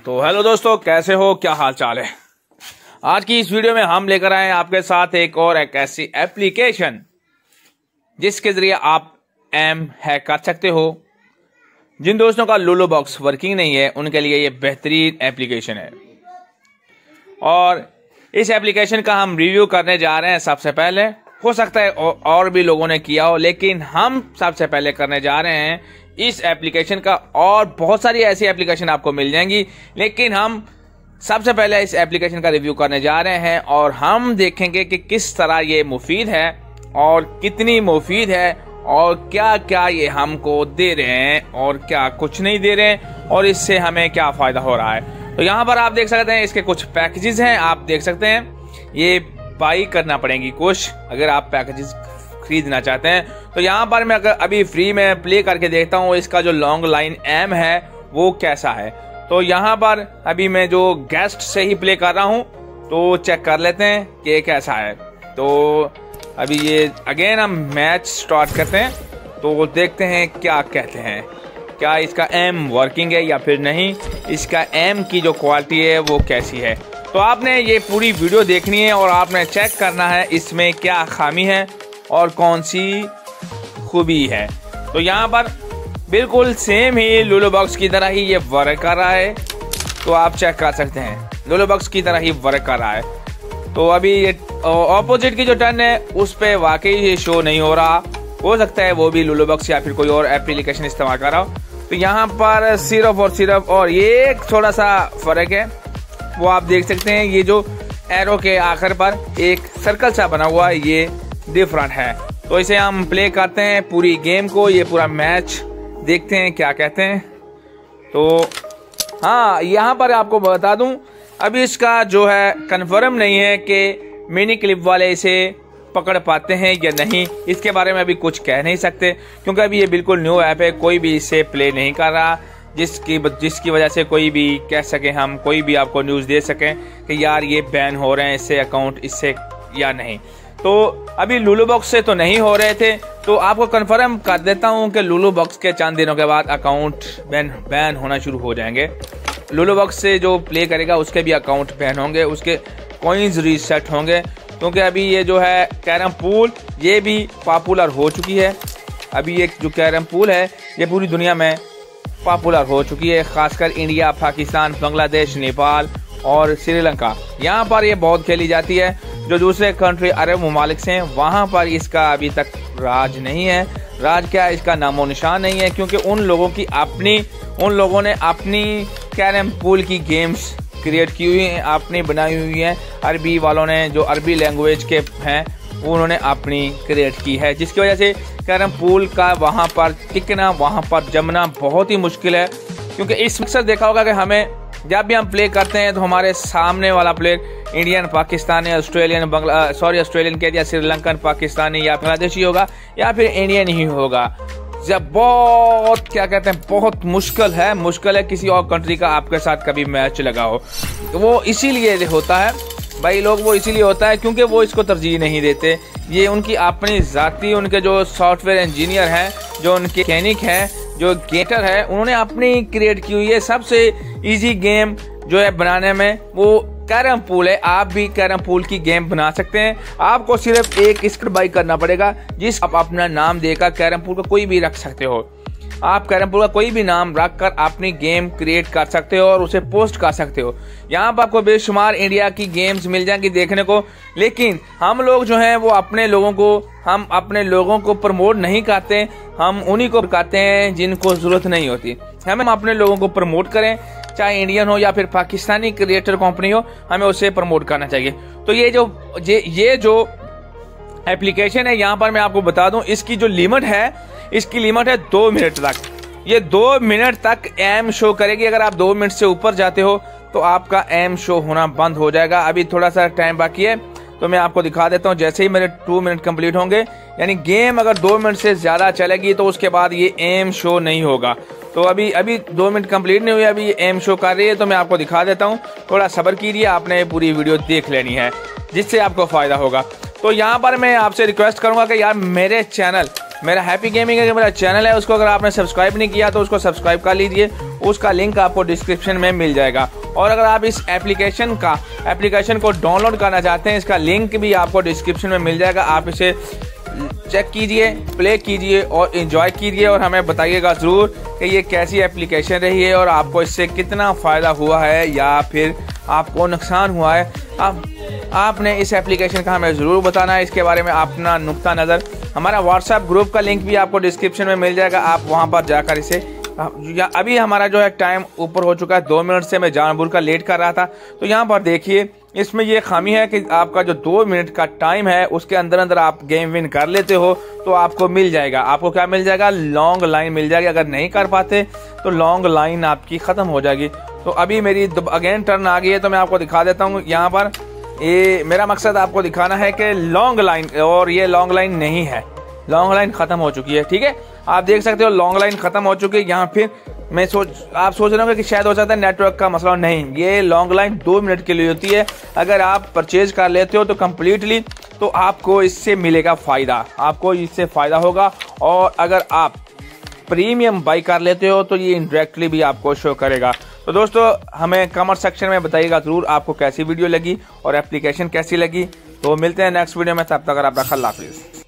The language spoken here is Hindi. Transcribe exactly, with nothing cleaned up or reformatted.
तो हेलो दोस्तों, कैसे हो, क्या हाल चाल है। आज की इस वीडियो में हम लेकर आए हैं आपके साथ एक और एक ऐसी एप्लीकेशन जिसके जरिए आप एम हैक कर सकते हो। जिन दोस्तों का लूलो बॉक्स वर्किंग नहीं है उनके लिए ये बेहतरीन एप्लीकेशन है और इस एप्लीकेशन का हम रिव्यू करने जा रहे हैं। सबसे पहले हो सकता है और भी लोगों ने किया हो, लेकिन हम सबसे पहले करने जा रहे हैं इस एप्लीकेशन का। और बहुत सारी ऐसी एप्लीकेशन आपको मिल जाएंगी, लेकिन हम सबसे पहले इस एप्लीकेशन का रिव्यू करने जा रहे हैं और हम देखेंगे कि किस तरह ये मुफीद है और कितनी मुफीद है और क्या क्या ये हमको दे रहे हैं और क्या कुछ नहीं दे रहे हैं और इससे हमें क्या फायदा हो रहा है। तो यहाँ पर आप देख सकते हैं इसके कुछ पैकेजेस हैं, आप देख सकते हैं ये बाई करना पड़ेंगी कुछ अगर आप पैकेजेस खरीदना चाहते हैं। तो यहाँ पर मैं अगर अभी फ्री में प्ले करके देखता हूँ इसका जो लॉन्ग लाइन एम है वो कैसा है। तो यहाँ पर अभी मैं जो गेस्ट से ही प्ले कर रहा हूँ तो चेक कर लेते हैं कि कैसा है। तो अभी ये अगेन हम मैच स्टार्ट करते हैं तो देखते हैं क्या कहते हैं, क्या इसका एम वर्किंग है या फिर नहीं, इसका एम की जो क्वालिटी है वो कैसी है। तो आपने ये पूरी वीडियो देखनी है और आपने चेक करना है इसमें क्या खामी है और कौन सी खूबी है। तो यहाँ पर बिल्कुल सेम ही लूलो बॉक्स की तरह ही ये वर्क कर रहा है, तो आप चेक कर सकते हैं लूलो बॉक्स की तरह ही वर्क कर रहा है। तो अभी ये ऑपोजिट की जो टर्न है उस पे वाकई ये शो नहीं हो रहा, हो सकता है वो भी लूलो बॉक्स या फिर कोई और एप्लीकेशन इस्तेमाल कर रहा हो। तो यहाँ पर सिर्फ और सिर्फ और ये एक थोड़ा सा फर्क है वो आप देख सकते हैं, ये जो एरो के आखिर पर एक सर्कल सा बना हुआ है ये डिफरेंट है। तो इसे हम प्ले करते हैं पूरी गेम को, ये पूरा मैच देखते हैं क्या कहते हैं। तो हाँ, यहाँ पर आपको बता दूं अभी इसका जो है कंफर्म नहीं है कि मिनी क्लिप वाले इसे पकड़ पाते हैं या नहीं, इसके बारे में अभी कुछ कह नहीं सकते क्योंकि अभी ये बिल्कुल न्यू ऐप है, कोई भी इसे प्ले नहीं कर रहा जिसकी जिसकी वजह से कोई भी कह सके, हम कोई भी आपको न्यूज़ दे सकें कि यार ये बैन हो रहे हैं इससे अकाउंट इससे या नहीं। तो अभी लूलो बॉक्स से तो नहीं हो रहे थे, तो आपको कंफर्म कर देता हूं कि लूलो बॉक्स के चंद दिनों के बाद अकाउंट बैन बैन होना शुरू हो जाएंगे। लूलो बॉक्स से जो प्ले करेगा उसके भी अकाउंट बैन होंगे, उसके कॉइन्स रीसेट होंगे क्योंकि अभी ये जो है कैरम पूल ये भी पॉपुलर हो चुकी है। अभी ये जो कैरम पूल है ये पूरी दुनिया में पॉपुलर हो चुकी है, खासकर इंडिया, पाकिस्तान, बांग्लादेश, नेपाल और श्रीलंका, यहाँ पर ये बहुत खेली जाती है। जो दूसरे कंट्री अरब ममालिक से हैं वहाँ पर इसका अभी तक राज नहीं है। राज क्या है, इसका नामो निशान नहीं है क्योंकि उन लोगों की अपनी उन लोगों ने अपनी कैरम पूल की गेम्स क्रिएट की हुई हैं, अपनी बनाई हुई हैं। अरबी वालों ने जो अरबी लैंग्वेज के हैं उन्होंने अपनी क्रिएट की है, जिसकी वजह से कैरम पूल का वहाँ पर टिकना, वहाँ पर जमना बहुत ही मुश्किल है। क्योंकि इस मकसद देखा होगा कि हमें जब भी हम प्ले करते हैं तो हमारे सामने वाला player Indian, Pakistani, Australian, Bangla sorry Australian कह दिया, श्रीलंकन, पाकिस्तानी या बांग्लादेशी होगा या फिर इंडियन ही होगा। जब बहुत क्या कहते हैं बहुत मुश्किल है मुश्किल है किसी और कंट्री का आपके साथ कभी मैच लगा हो। तो वो इसीलिए होता है भाई लोग, वो इसीलिए होता है क्योंकि वो इसको तरजीह नहीं देते। ये उनकी अपनी जाती, उनके जो सॉफ्टवेयर इंजीनियर हैं, जो उनके मैकेनिक हैं, जो गेटर है, उन्होंने अपनी क्रिएट की हुई है सबसे इजी गेम जो है बनाने में, वो कैरम पूल है। आप भी कैरम पूल की गेम बना सकते हैं, आपको सिर्फ एक स्क्रिप्ट बाई करना पड़ेगा जिस आप अपना नाम देकर कैरम पूल का कोई भी रख सकते हो। आप कैरम पूल का कोई भी नाम रखकर अपनी गेम क्रिएट कर सकते हो और उसे पोस्ट कर सकते हो। यहाँ पर आपको बेशुमार इंडिया की गेम्स मिल जाएंगी देखने को, लेकिन हम लोग जो हैं वो अपने लोगों को हम अपने लोगों को प्रमोट नहीं करते, हम उन्हीं को करते हैं जिनको जरूरत नहीं होती। हमें हम अपने लोगों को प्रमोट करें, चाहे इंडियन हो या फिर पाकिस्तानी क्रिएटर कंपनी हो, हमें उसे प्रमोट करना चाहिए। तो ये जो ये, ये जो एप्लीकेशन है यहाँ पर मैं आपको बता दूं इसकी जो लिमिट है, इसकी लिमिट है दो मिनट तक। ये दो मिनट तक एम शो करेगी, अगर आप दो मिनट से ऊपर जाते हो तो आपका एम शो होना बंद हो जाएगा। अभी थोड़ा सा टाइम बाकी है तो मैं आपको दिखा देता हूँ। जैसे ही मेरे टू मिनट कंप्लीट होंगे, यानी गेम अगर दो मिनट से ज्यादा चलेगी तो उसके बाद ये एम शो नहीं होगा। तो अभी अभी दो मिनट कंप्लीट नहीं हुई, अभी ये एम शो कर रही है तो मैं आपको दिखा देता हूँ। थोड़ा सब्र कीजिए, आपने पूरी वीडियो देख लेनी है जिससे आपको फायदा होगा। तो यहाँ पर मैं आपसे रिक्वेस्ट करूंगा कि यार मेरे चैनल मेरा हैप्पी गेमिंग का मेरा चैनल है, उसको अगर आपने सब्सक्राइब नहीं किया तो उसको सब्सक्राइब कर लीजिए, उसका लिंक आपको डिस्क्रिप्शन में मिल जाएगा। और अगर आप इस एप्लीकेशन का एप्लीकेशन को डाउनलोड करना चाहते हैं, इसका लिंक भी आपको डिस्क्रिप्शन में मिल जाएगा। आप इसे चेक कीजिए, प्ले कीजिए और एंजॉय कीजिए और हमें बताइएगा ज़रूर कि ये कैसी एप्लीकेशन रही है और आपको इससे कितना फ़ायदा हुआ है या फिर आपको नुकसान हुआ है। आप आपने इस एप्लीकेशन का हमें ज़रूर बताना है, इसके बारे में अपना नुक्ता नज़र। हमारा व्हाट्सएप ग्रुप का लिंक भी आपको डिस्क्रिप्शन में मिल जाएगा, आप वहाँ पर जाकर इसे या अभी हमारा जो है टाइम ऊपर हो चुका है, दो मिनट से मैं जानबूझ कर लेट कर रहा था। तो यहाँ पर देखिए इसमें ये खामी है कि आपका जो दो मिनट का टाइम है उसके अंदर अंदर आप गेम विन कर लेते हो तो आपको मिल जाएगा। आपको क्या मिल जाएगा? लॉन्ग लाइन मिल जाएगी। अगर नहीं कर पाते तो लॉन्ग लाइन आपकी ख़त्म हो जाएगी। तो अभी मेरी अगेन टर्न आ गई है तो मैं आपको दिखा देता हूँ। यहाँ पर ये मेरा मकसद आपको दिखाना है कि लॉन्ग लाइन, और ये लॉन्ग लाइन नहीं है, लॉन्ग लाइन खत्म हो चुकी है। ठीक है, आप देख सकते हो लॉन्ग लाइन खत्म हो चुकी है। यहाँ फिर मैं सोच आप सोच रहे होंगे कि शायद हो सकता है नेटवर्क का मसला, नहीं, ये लॉन्ग लाइन दो मिनट के लिए होती है। अगर आप परचेज कर लेते हो तो कम्प्लीटली तो आपको इससे मिलेगा फ़ायदा, आपको इससे फ़ायदा होगा। और अगर आप प्रीमियम बाई कर लेते हो तो ये इंडायरेक्टली भी आपको शो करेगा। तो दोस्तों हमें कमेंट सेक्शन में बताइएगा ज़रूर आपको कैसी वीडियो लगी और एप्लीकेशन कैसी लगी। तो मिलते हैं नेक्स्ट वीडियो में, तब तक आपका खल्ला हाफिज़।